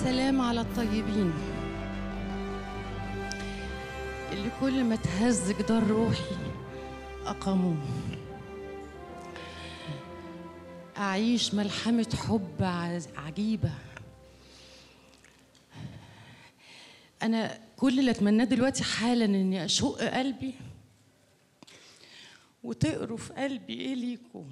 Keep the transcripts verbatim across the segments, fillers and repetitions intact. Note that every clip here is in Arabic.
سلام على الطيبين اللي كل ما تهز جدار روحي أقاموه. أعيش ملحمة حب عجيبة. أنا كل اللي أتمناه دلوقتي حالا إني أشق قلبي وتقروا في قلبي إيه ليكوا.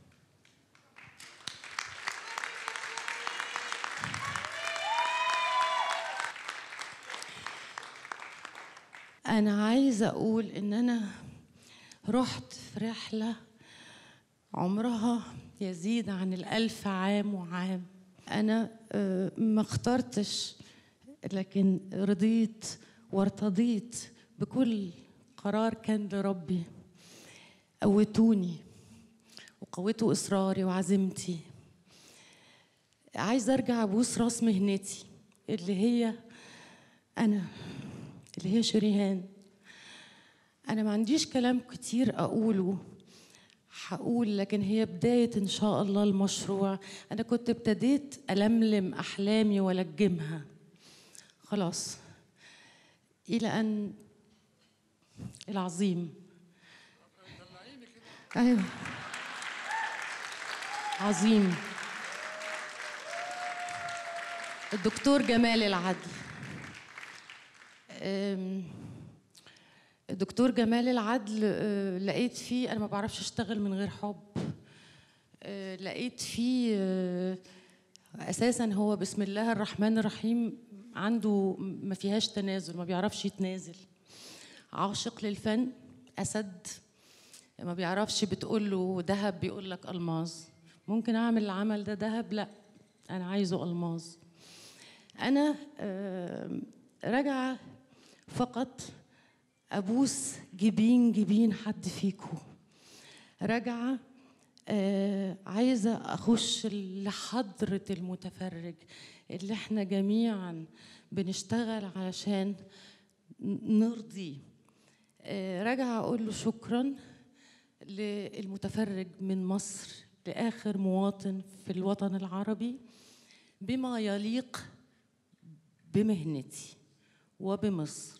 أنا عايزة أقول إن أنا رحت في رحلة عمرها يزيد عن الألف عام وعام. أنا ما اخترتش لكن رضيت وارتضيت بكل قرار كان لربي. قوتوني وقوتوا إصراري وعزيمتي. عايزة أرجع أبوس راس مهنتي اللي هي أنا، اللي هي شريهان. أنا ما عنديش كلام كتير أقوله، هقول لكن هي بداية إن شاء الله المشروع. أنا كنت ابتديت ألملم أحلامي وألجمها خلاص إلى أن العظيم. أيوه عظيم الدكتور جمال العدل. الدكتور جمال العدل لقيت فيه، أنا ما بعرفش أشتغل من غير حب. لقيت فيه أساساً هو بسم الله الرحمن الرحيم عنده ما فيهاش تنازل، ما بيعرفش يتنازل. عاشق للفن، أسد ما بيعرفش، بتقول له ذهب بيقول لك ألماظ. ممكن أعمل العمل ده ذهب؟ لا، أنا عايزه ألماظ. أنا راجعة فقط أبوس جبين جبين حد فيكم. راجعة آه عايزة أخش لحضرة المتفرج اللي احنا جميعا بنشتغل علشان نرضي. آه راجعة أقول له شكرا للمتفرج من مصر لآخر مواطن في الوطن العربي بما يليق بمهنتي وبمصر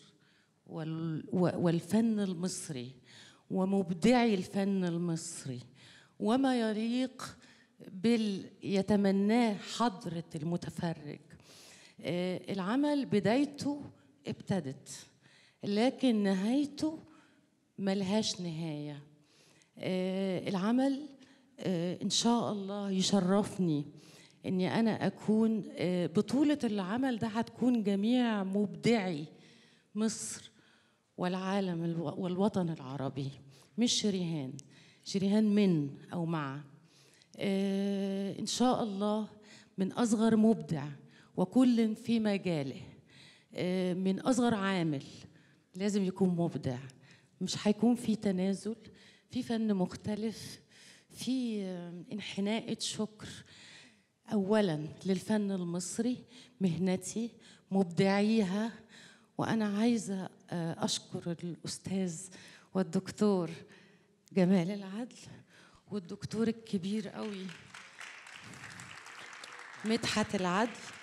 والفن المصري ومبدعي الفن المصري وما يليق بال يتمناه حضرة المتفرج. آه العمل بدايته ابتدت لكن نهايته ملهاش نهاية. آه العمل آه إن شاء الله يشرفني إني أنا أكون آه بطولة العمل ده. هتكون جميع مبدعي مصر والعالم والوطن العربي، مش شريهان. شريهان من أو مع آه إن شاء الله من أصغر مبدع وكل في مجاله. آه من أصغر عامل لازم يكون مبدع، مش هيكون في تنازل، في فن مختلف، في آه انحناء شكر أولا للفن المصري مهنتي مبدعيها. وأنا عايزة آه أشكر الأستاذ والدكتور جمال العدل والدكتور الكبير قوي مدحت العدل